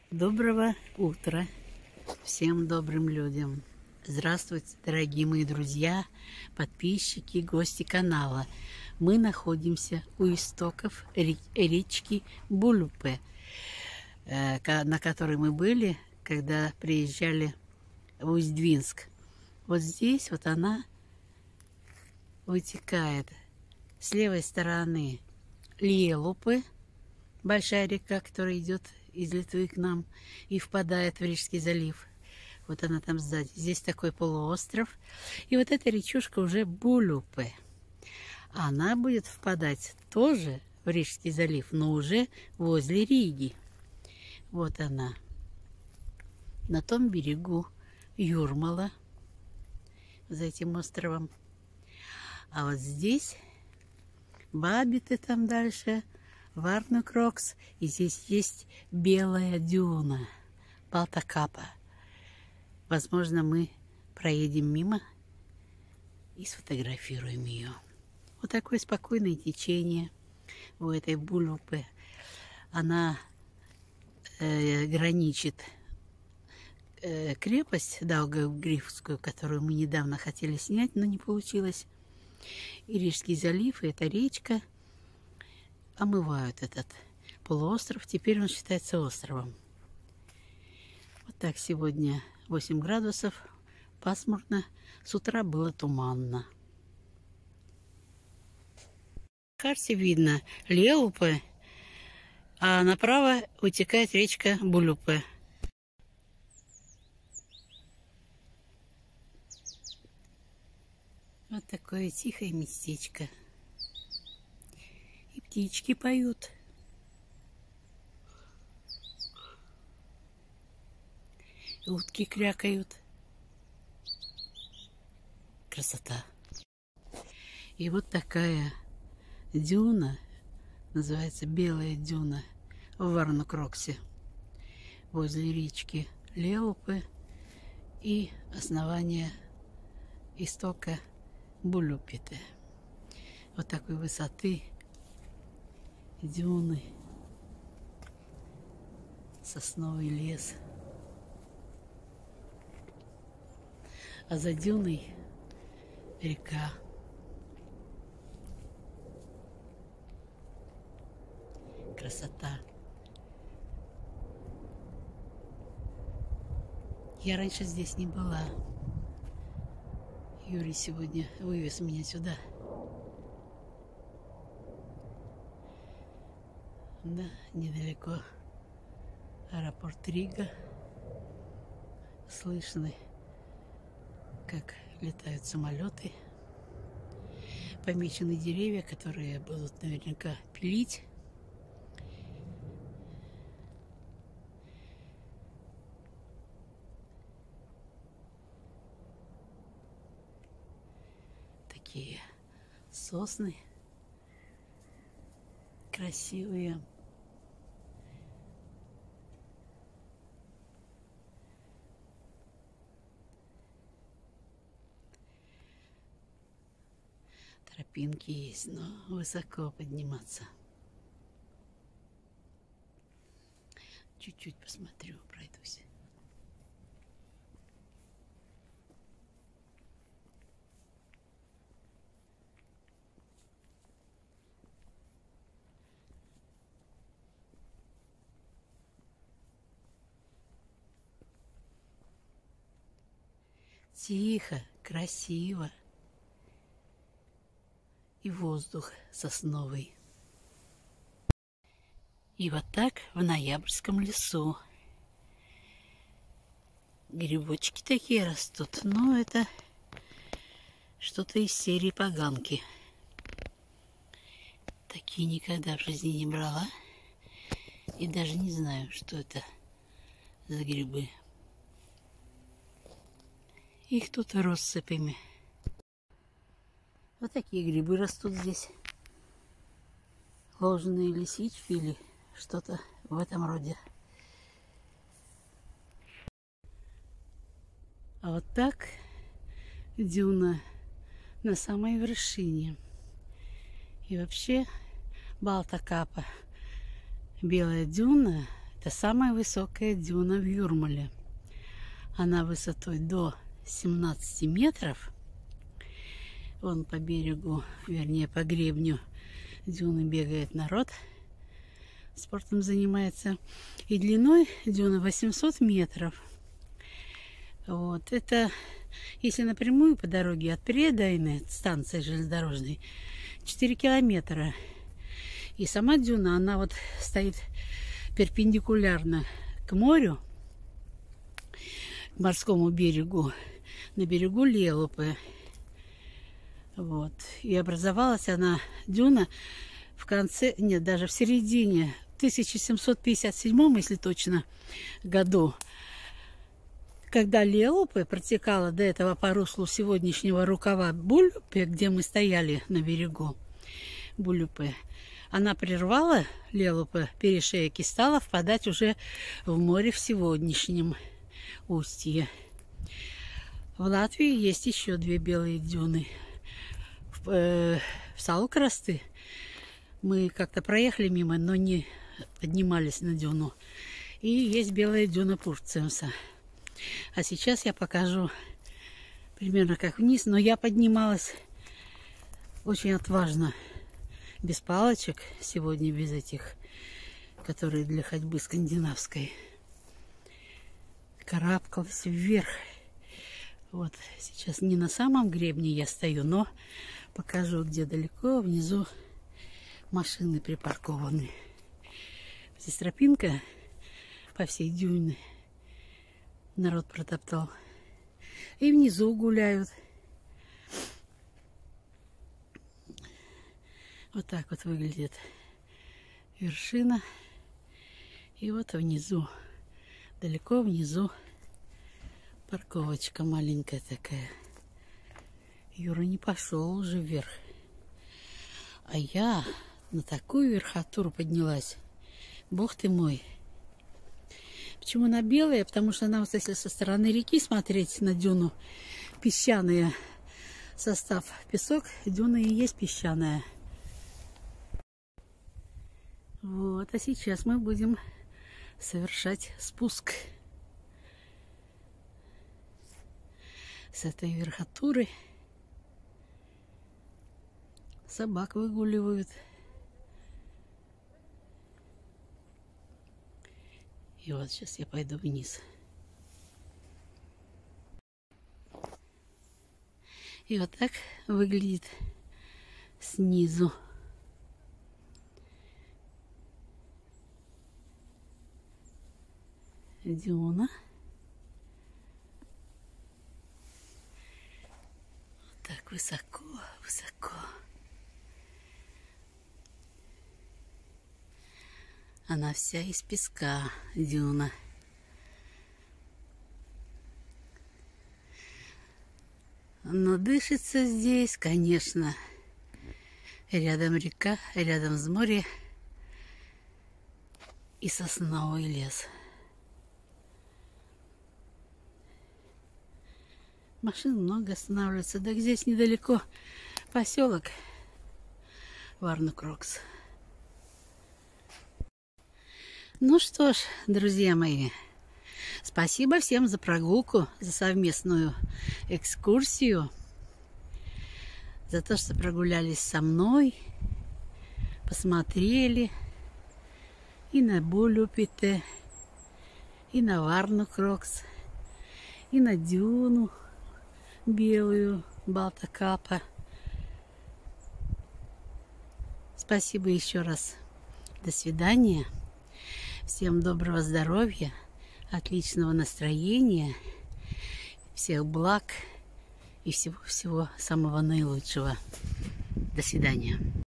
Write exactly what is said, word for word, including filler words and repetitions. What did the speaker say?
Доброго утра всем добрым людям. Здравствуйте, дорогие мои друзья, подписчики, гости канала. Мы находимся у истоков речки Булюпе, на которой мы были, когда приезжали в Усть-Двинск. Вот здесь вот она вытекает. С левой стороны Лиелупы, большая река, которая идет из Литвы к нам и впадает в Рижский залив. Вот она там сзади. Здесь такой полуостров. И вот эта речушка уже Булюпе. Она будет впадать тоже в Рижский залив, но уже возле Риги. Вот она. На том берегу Юрмала, за этим островом. А вот здесь Бабиты там дальше, Варнукрокс, и здесь есть белая дюна, Балтакапа. Возможно, мы проедем мимо и сфотографируем ее. Вот такое спокойное течение у этой Булюпе. Она э, граничит э, крепость Даугавгрифскую, которую мы недавно хотели снять, но не получилось. И Рижский залив, и эта речка омывают этот полуостров. Теперь он считается островом. Вот так сегодня восемь градусов, пасмурно. С утра было туманно. На карте видно Лиелупе, а направо вытекает речка Булюпе. Вот такое тихое местечко. И птички поют. И утки крякают. Красота. И вот такая дюна, называется Белая дюна, в Варнукроксе, возле речки Лиелупе и основания истока Булюпе. Вот такой высоты дюны, сосновый лес. А за дюной река. Красота. Я раньше здесь не была. Юрий сегодня вывез меня сюда. Да, недалеко аэропорт Рига. Слышны, как летают самолеты. Помечены деревья, которые будут наверняка пилить. Такие сосны красивые. Тропинки есть, но высоко подниматься. Чуть-чуть посмотрю, пройдусь. Тихо, красиво. И воздух сосновый. И вот так в ноябрьском лесу. Грибочки такие растут. Но это что-то из серии поганки. Такие никогда в жизни не брала. И даже не знаю, что это за грибы. Их тут россыпями. Вот такие грибы растут здесь. Ложные лисички или что-то в этом роде. А вот так дюна на самой вершине. И вообще Балтакапа, Белая дюна, Это самая высокая дюна в Юрмале. Она высотой до семнадцати метров. Вон по берегу, вернее по гребню дюны бегает народ. Спортом занимается. И длиной дюны восемьсот метров. Вот. Это, если напрямую по дороге от Предайны, станции железнодорожной, четыре километра. И сама дюна, она вот стоит перпендикулярно к морю, к морскому берегу, на берегу Лелупы. Вот. И образовалась она, дюна, в конце, нет, даже в середине, в тысяча семьсот пятьдесят седьмом, если точно, году, когда Лелупы протекала до этого по руслу сегодняшнего рукава Булюпы, где мы стояли на берегу Булюпы, она прервала Лелупы перешеек и стала впадать уже в море в сегодняшнем устье. В Латвии есть еще две белые дюны. В, э, в Салукрасты мы как-то проехали мимо, но не поднимались на дюну. И есть белая дюна Пурцемса. А сейчас я покажу примерно как вниз, но я поднималась очень отважно, без палочек, сегодня без этих, которые для ходьбы скандинавской. Карабкалась вверх. Вот сейчас не на самом гребне я стою, но покажу, где далеко внизу машины припаркованы. Здесь тропинка по всей дюне. Народ протоптал. И внизу гуляют. Вот так вот выглядит вершина. И вот внизу, далеко внизу, парковочка маленькая такая. Юра не пошел уже вверх. А я на такую верхотуру поднялась. Бог ты мой. Почему она белая? Потому что она, вот если со стороны реки смотреть на дюну, песчаный состав песок, дюна и есть песчаная. Вот, а сейчас мы будем совершать спуск с этой верхотуры. Собак выгуливают. И вот сейчас я пойду вниз. И вот так выглядит снизу. Дюна. Вот так высоко, высоко. Она вся из песка, дюна. Но дышится здесь, конечно. Рядом река, рядом с морем и сосновый лес. Машин много останавливается. Да здесь недалеко поселок Варнукрокс. Ну что ж, друзья мои, спасибо всем за прогулку, за совместную экскурсию, за то, что прогулялись со мной, посмотрели и на Булюпите, и на Варнукрокс, и на дюну белую Балтакапа. Спасибо еще раз. До свидания. Всем доброго здоровья, отличного настроения, всех благ и всего-всего самого наилучшего. До свидания.